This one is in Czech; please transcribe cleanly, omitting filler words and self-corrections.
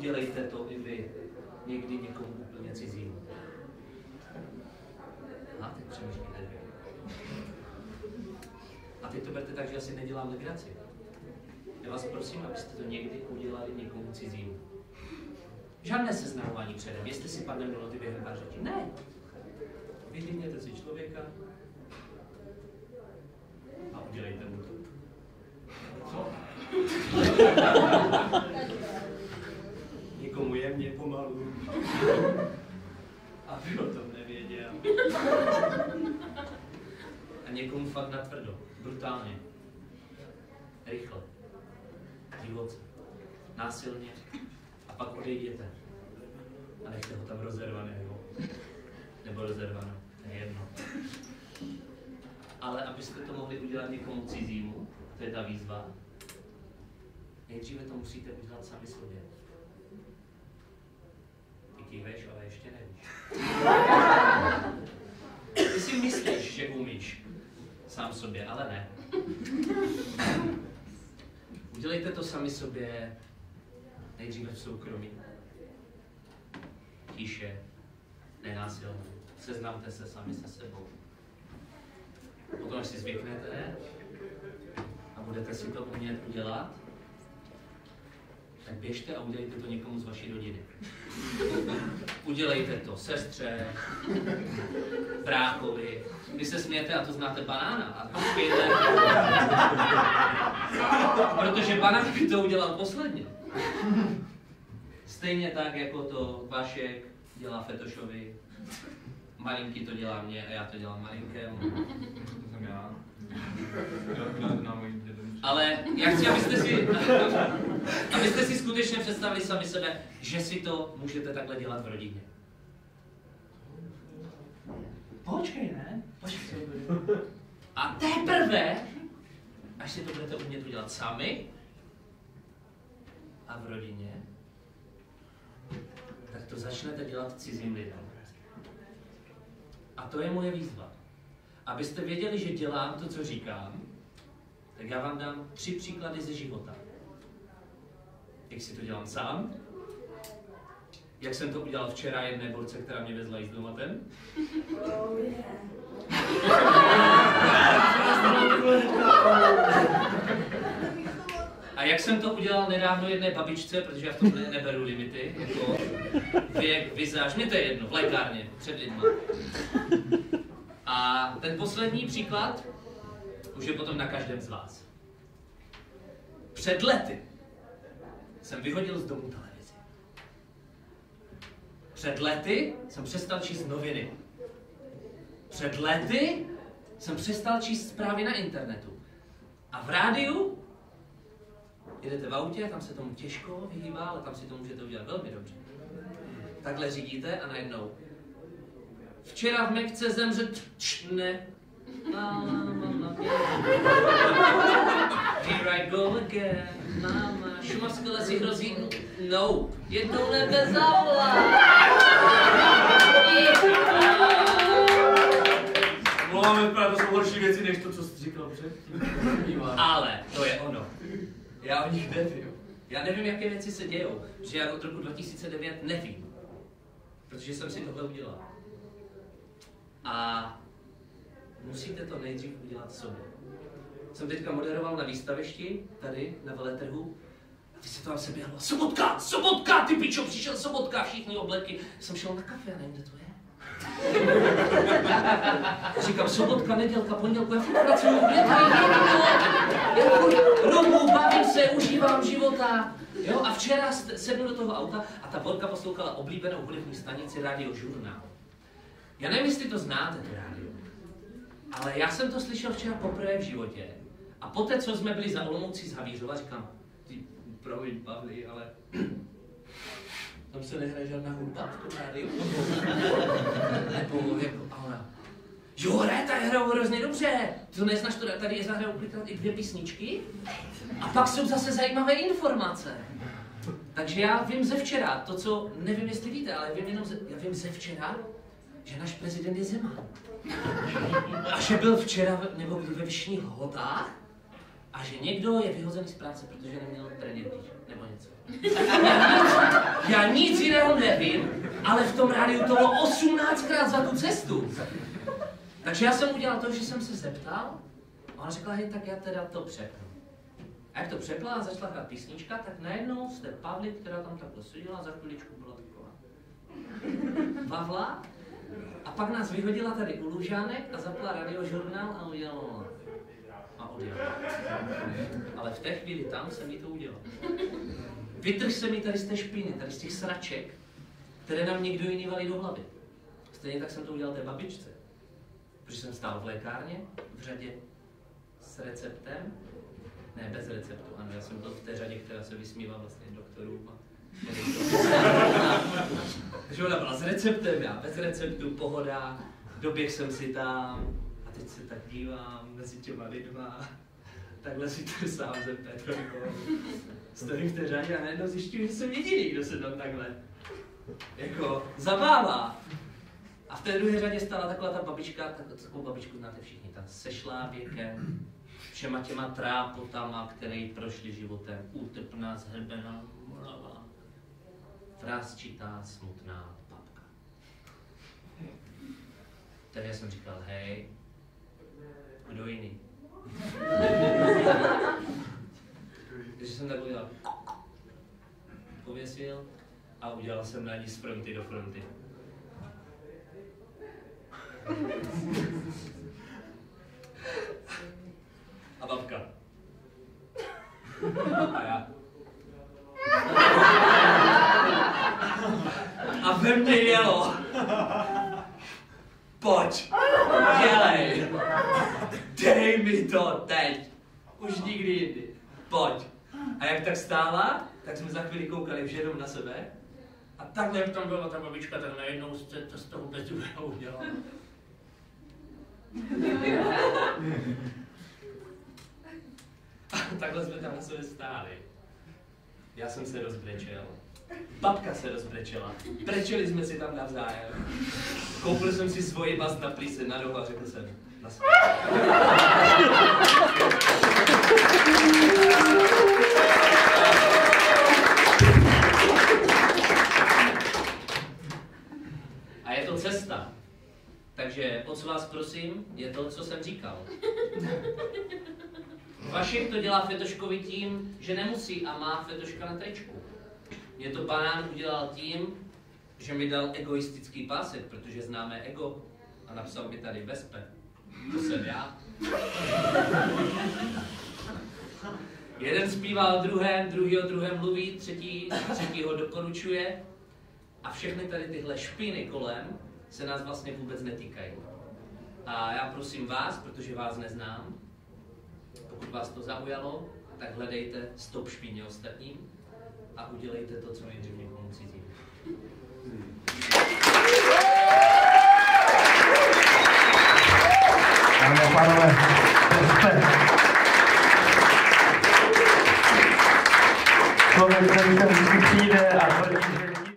udělejte to i vy. Někdy někomu úplně cizímu. A teď přemýšlíte vy. A teď to berte tak, že asi nedělám legraci. Já vás prosím, abyste to někdy udělali někomu cizímu. Žádné seznamování předem, jestli si padne do noty během pár řečí. Ne. Vyhlídněte si člověka a udělejte mu to. Co? Někomu jemně pomalu. Aby o tom nevěděl. A někomu fakt natvrdo, brutálně. Rychle. Divoce. Násilně. A pak odejděte. A nechte ho tam rozervaného. Nebo rozervanou. To je jedno. Ale abyste to mohli udělat někomu cizímu, to je ta výzva, nejdříve to musíte udělat sami sobě. Ty kýveš, ale ještě nevíš. Ty si myslíš, že umíš sám sobě, ale ne. Udělejte to sami sobě nejdříve v soukromí. Tiše, nenásilně. Seznamte se sami se sebou. Potom, až si zvyknete a budete si to umět udělat, tak běžte a udělejte to někomu z vaší rodiny. Udělejte to sestře, bráchovi. Vy se smějete a to znáte banána. A počkejte. Protože banán by to udělal posledně. Stejně tak, jako to Vašek dělá Fetošovi. Malinký to dělá mě a já to dělám malinkému. To jsem já. Ale já chci, abyste si skutečně představili sami sebe, že si to můžete takhle dělat v rodině. Počkej, ne? Počkej. A teprve, až si to budete umět udělat sami a v rodině, tak to začnete dělat cizím lidem. A to je moje výzva. Abyste věděli, že dělám to, co říkám, tak já vám dám 3 příklady ze života. Jak si to dělám sám, jak jsem to udělal včera jedné borce, která mě vezla jíst domatem. A jak jsem to udělal nedávno jedné babičce, protože já v tom neberu limity, jako věk, vizáž, mě to je jedno, v lékárně, před lidma. A ten poslední příklad už je potom na každém z vás. Před lety jsem vyhodil z domu televizi. Před lety jsem přestal číst noviny. Před lety jsem přestal číst zprávy na internetu. A v rádiu jedete v autě, tam se tomu těžko vyhýbá, ale tam si to můžete udělat velmi dobře. Takhle řídíte a najednou. Včera v Mekce zemře ne. Here I go again. Mama. Šumavské lesy hrozí. No. Jednou nebe zavolá. Mluváme právě, to jsou horší věci, než to, co jsi říkal předtím. Ale to je ono. Já o nich nevím. Já nevím, jaké věci se dějou. Že já od roku 2009 nevím. Protože jsem si tohle udělal. A musíte to nejdřív udělat sobě. Jsem teďka moderoval na výstavišti, tady na veletrhu, a ty se to tam se běhlo. Sobotka! Sobotka! Ty pičo, přišel Sobotka, všichni obleky. Jsem šel na kafe a nevím, kde to je. Říkám, sobotka, nedělka, pondělka, já furt pracuju, já furt robu, bavím se, užívám života. Jo? A včera sednu do toho auta a ta Borka poslouchala oblíbenou hudební stanici Radio Žurnál. Já nevím, jestli to znáte, to rádio, ale já jsem to slyšel včera poprvé v životě. A poté, co jsme byli za Olomoucí z Havířova, říkám, ty promiň, Pavli, ale tam se nehraje žádná hudba v tom rádiu. Nebo jako, a ona, jo, hraje, tady hrajou hrozně dobře. To neznáš, to tady je zahrajou i 2 písničky. A pak jsou zase zajímavé informace. Takže já vím ze včera, to, co nevím, jestli víte, ale já vím ze včera, že náš prezident je Zeman. A že byl včera, nebo kdy ve Vyšších Lhotách a že někdo je vyhozený z práce, protože neměl trenérky, nebo něco. Já nic jiného nevím, ale v tom rádiu to bylo 18krát za tu cestu. Takže já jsem udělal to, že jsem se zeptal a ona řekla, hej, tak já teda to přepnu. A jak to přepla a začala hrát písnička, tak najednou jste Pavli, která tam takhle seděla, za chviličku byla taková Pavla. A pak nás vyhodila tady u Lužánek a zapla radiožurnál a udělala. A odjela. Ale v té chvíli tam jsem jí to udělal. Vytrhl se mi tady z té špíny, tady z těch sraček, které nám někdo jiný valí do hlavy. Stejně tak jsem to udělal té babičce. Protože jsem stál v lékárně, v řadě s receptem. Ne, bez receptu, ano, já jsem byl v té řadě, která se vysmívá vlastně doktorům. Takže ona byla s receptem, já bez receptu, pohoda, doběh jsem si tam a teď se tak dívám mezi těma lidma, takhle si trsám zem Petrojkou. Stojím v té řadě a najednou zjišťuji, že jsem jediný, kdo se tam takhle jako zabává. A v té druhé řadě stála taková ta babička, takovou babičku znáte všichni, ta sešlá věkem, všema těma trápotama, které prošli životem, útrpná, zhrbená, moravá, frásčitá, smutná babka. Takže jsem říkal, hej, kdo jiný? Takže jsem tak udělal, pověsil a udělal jsem na ní z fronty do fronty. A babka. A já. A ve mně jelo. Pojď, dělej. Dej mi to teď. Už nikdy jindy. Pojď. A jak tak stála, tak jsme za chvíli koukali už jenom na sebe. A takhle, jak tam byla ta babička, tak najednou jste to z toho bez druhého udělala. Takhle jsme tam na sebe stáli. Já jsem se rozbrečel. Babka se rozbrečela. Brečeli jsme si tam navzájem. Koupil jsem si svoji mast na plíse na dohu a řekl jsem na sebe. A je to cesta. Takže moc vás prosím, je to, co jsem říkal. Vašek to dělá Fetoškovi tím, že nemusí a má Fetoška na tričku. Mě to Banán udělal tím, že mi dal egoistický pásek, protože známe ego a napsal mi tady Vespe. To jsem já. Jeden zpívá o druhém, druhý o druhém mluví, třetí ho doporučuje a všechny tady tyhle špiny kolem se nás vlastně vůbec netýkají. A já prosím vás, protože vás neznám, pokud vás to zaujalo, tak hledejte stop špíně ostatním a udělejte to, co nejdřív někomu cizím. Dámy a pánové, člověk, který sem vždycky přijde a tvrdí, že